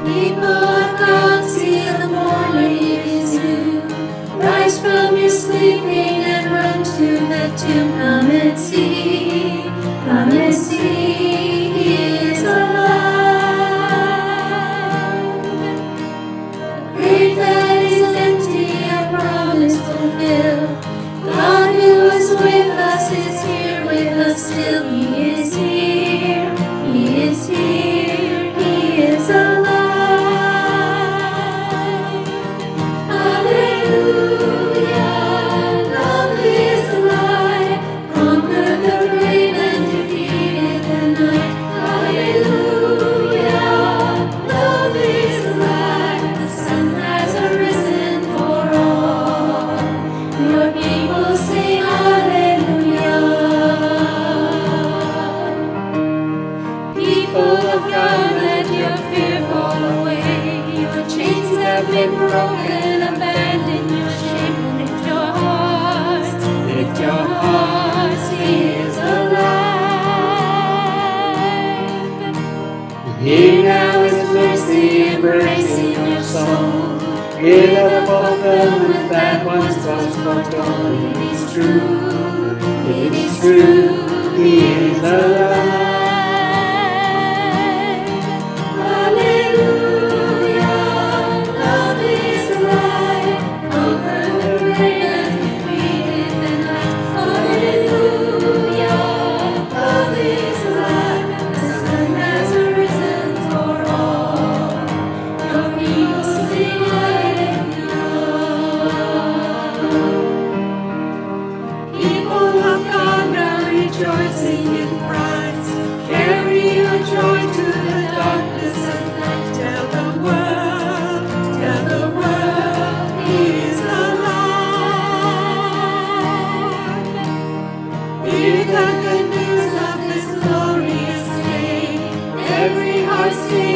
People of God, see the morning is new. Rise from your sleeping and run to the tomb. Come and see, come and see, He is alive. The grave that is empty, a promise fulfilled. God who is with us is here with us still. He is here, He is here, He is alive. Hallelujah, love is alive. Conquer the grave and defeated the night. Hallelujah, love is alive. The sun has arisen for all. Your people sing hallelujah. People of God, let your fear fall away. Your chains have been broken, abandon your shame. Lift your hearts, lift your hearts, He is alive. Here now is mercy embracing your soul. Hear the fulfillment that once was foretold. It is true, it is true, He is alive. Hallelujah, love is alive. Conquer the grave and defeated the night. Hallelujah, love is alive. The sun has arisen for all. Your people sing hallelujah. People of God, now rejoicing in Christ. Carry your joy to the darkness of night. Tell the world, He is alive. Hear the good news of this glorious day. Every heart sing.